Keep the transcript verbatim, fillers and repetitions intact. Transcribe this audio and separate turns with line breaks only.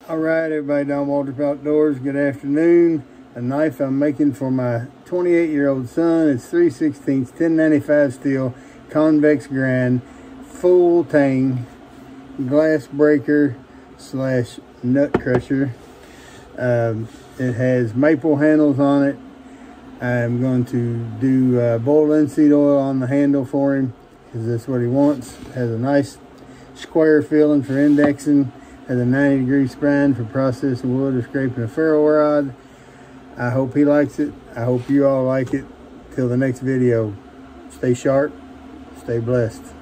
All right, everybody, Don Waltrip Outdoors, good afternoon. A knife I'm making for my twenty-eight year old son. It's three sixteenths, ten ninety-five steel, convex grind, full tang, glass breaker slash nut crusher. Um, it has maple handles on it. I'm going to do uh, boiled linseed oil on the handle for him because that's what he wants. It has a nice square feeling for indexing. Has a ninety degree spine for processing wood or scraping a ferro rod. I hope he likes it. I hope you all like it. Till the next video, stay sharp, stay blessed.